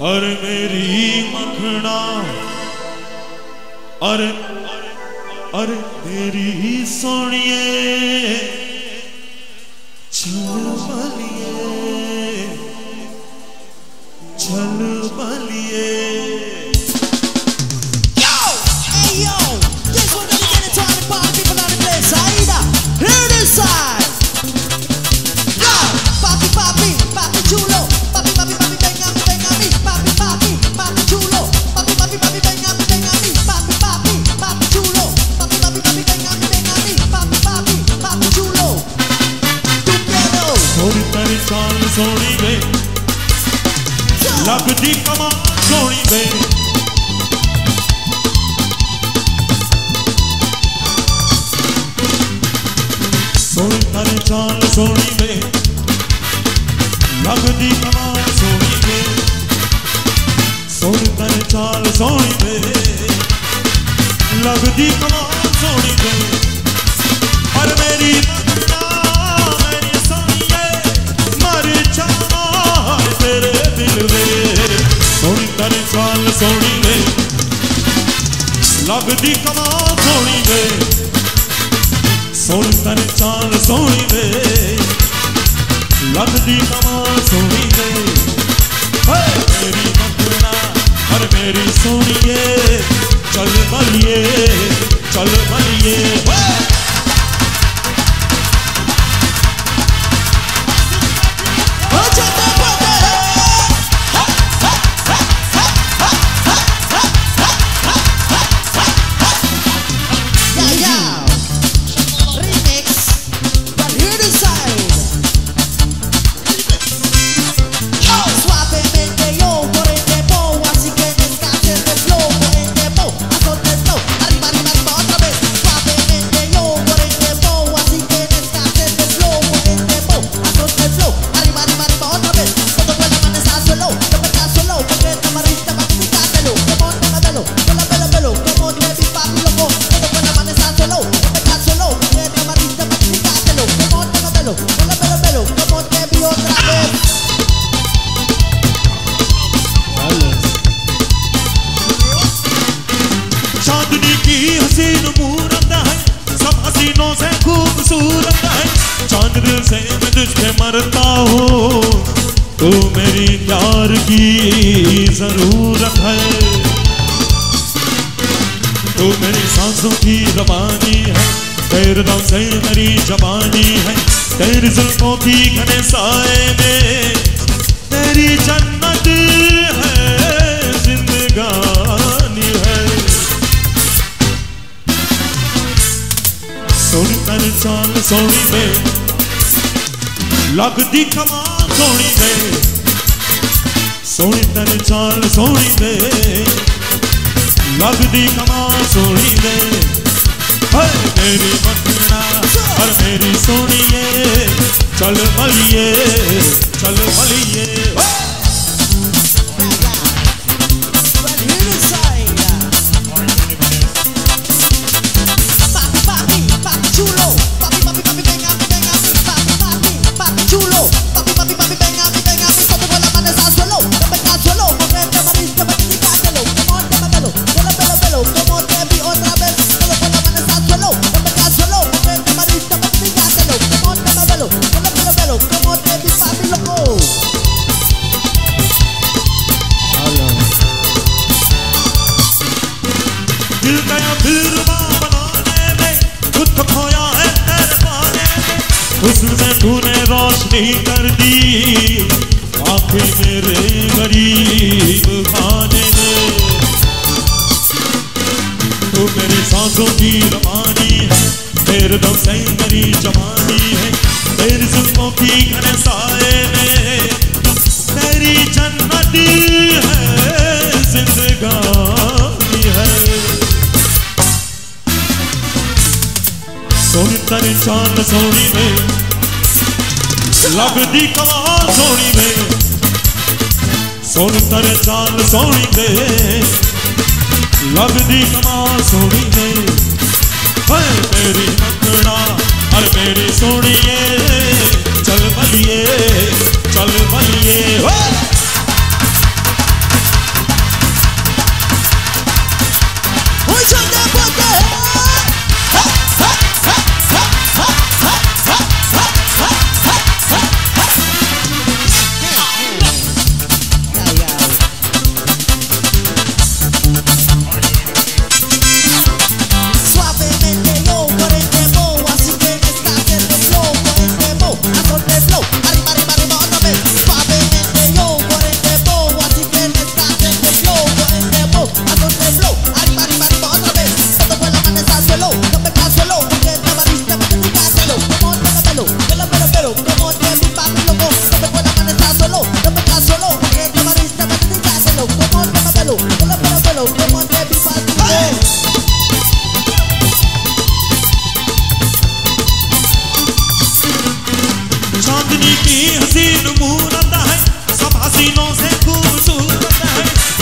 और मेरी मखना और मेरी सोनिए चल बलिए सोनी वे लगदी कमाल सोनी वे सोनी तारी चाल सोनी वे लगदी कमाल सोनी वे सोनी तारी चाल सोनी वे लगदी कमाल सोनी वे और मेरी तेरे दिल में सोनी तारी चाल सोनी वे लगदी कमाल सोनी वे सोनी तारी चाल सोनी वे लगदी कमाल सोनी वे मेरी मखना और मेरी सोनिए चल बलिए चांदनी की हसीन मूरत है सब हसीनों से खूबसूरत है चांद दिल से मैं तुझे मरता हूँ तू मेरी प्यार की जरूरत है तू मेरी सांसों की रवानी है तेरे दम से मेरी जवानी है तेरी जुल्फों की घने साए में तेरी जन्नत है जिंदगानी है सोनी तारी चाल सोनी वे लगदी कमाल सोनी वे सोनी तारी चाल सोनी वे लगदी कमाल सोनी वे मेरी मखना और मेरी सोनिए चल बलिए दिल गया फिल्मा बनाने में खुद खोया है तेरे पाने में उसने तूने रोशनी कर दी आंखें मेरे गरीब खाने में तू मेरी सांसों की रवानी है तेरे दम से मेरी जवानी है तेरी जुल्फों की घने साए में तेरी जन्नत है जिंदगानी है सोनी तारी चाल सोनी में लगदी कमाल सोनी में सोनी तारी चाल सोनी में लगदी कमाल सोनी में मेरी मखना और मेरी सोनिए चल बलिए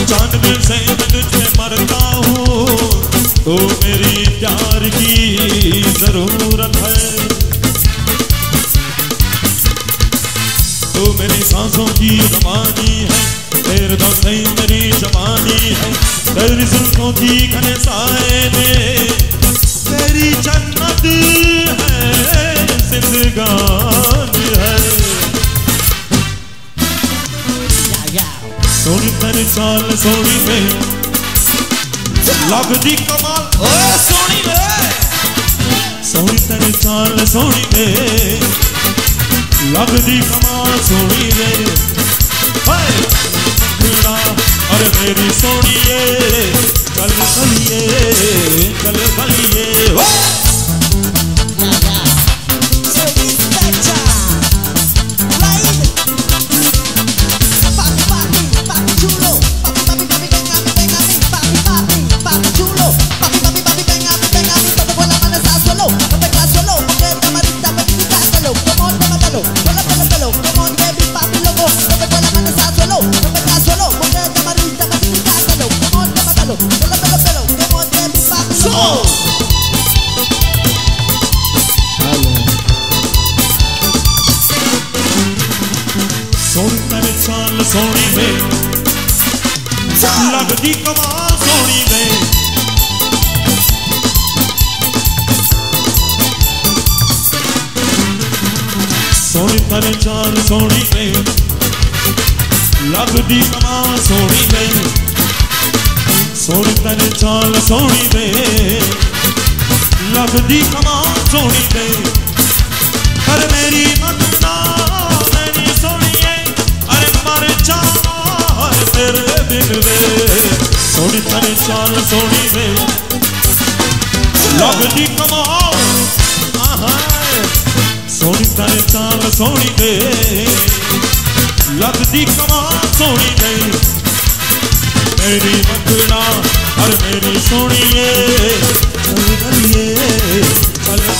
जान दिल से मैं तुझे मरता हूँ, तो मेरी प्यार की जरूरत है। तू मेरी सांसों की रवानी है, तेरे दम से मेरी जवानी है, तेरी जुल्फों की घने साए में तेरी जन्नत है, जिंदगानी है। सोनी तेरी चाल सोनी में लगदी कमाल, ओ सोनी में, सोनी तेरी चाल सोनी में लगदी कमाल, सोनी में अरे मेरी सोनिए चल बलिए चल बलिए। सोनी में लगदी कमाल, सोनी में सोनी तेरे चाल सोनी में लगदी कमाल, सोनी में सोनी तेरे चाल सोनी में लगदी कमाल, सोनी में कर मेरी मन्ना मेरी सोनिए, अरे मर जाना तेरे दिल में। सोनी तेरे चाल सोनी में लगदी कमाल, सोनी तेरे चाल सोनी में लगदी कमाल, सोनी में मेरी मन्ना और मेरी सोनिए चल बलिए चल